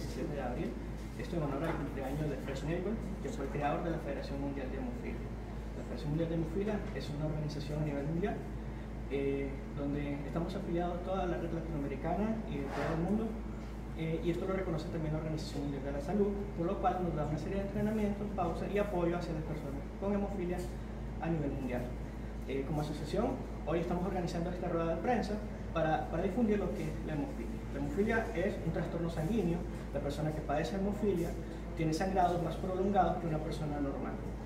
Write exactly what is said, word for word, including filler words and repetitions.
diecisiete de abril. Esto en honor al cumpleaños de Fresh Neighbor, que fue el creador de la Federación Mundial de Hemofilia. La Federación Mundial de Hemofilia es una organización a nivel mundial eh, donde estamos afiliados toda la red latinoamericana y de todo el mundo, eh, y esto lo reconoce también la Organización Mundial de la Salud, por lo cual nos da una serie de entrenamientos, pausas y apoyo hacia las personas con hemofilia a nivel mundial. Eh, como asociación, hoy estamos organizando esta rueda de prensa para, para difundir lo que es la hemofilia. La hemofilia es un trastorno sanguíneo. La persona que padece hemofilia tiene sangrados más prolongados que una persona normal.